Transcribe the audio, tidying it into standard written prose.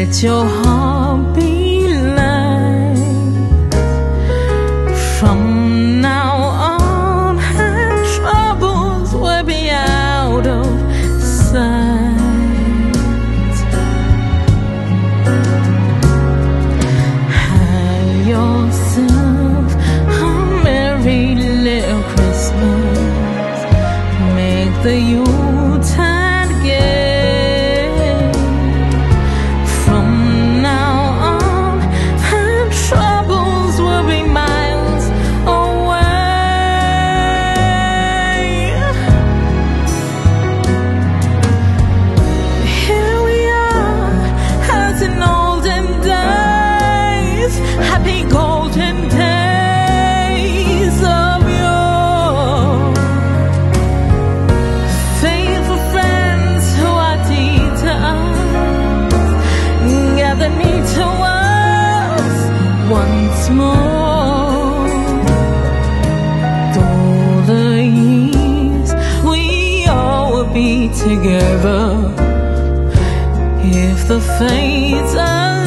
let your heart be light. From now on, her troubles will be out of sight. Have yourself a merry little Christmas. Make the Yuletide gay. From now on, her troubles will be miles away. Here we are, as in olden days, happy golden days of yore. Faithful friends who are dear to us, gather near to us once more. All the years we all will be together, if the fates allow.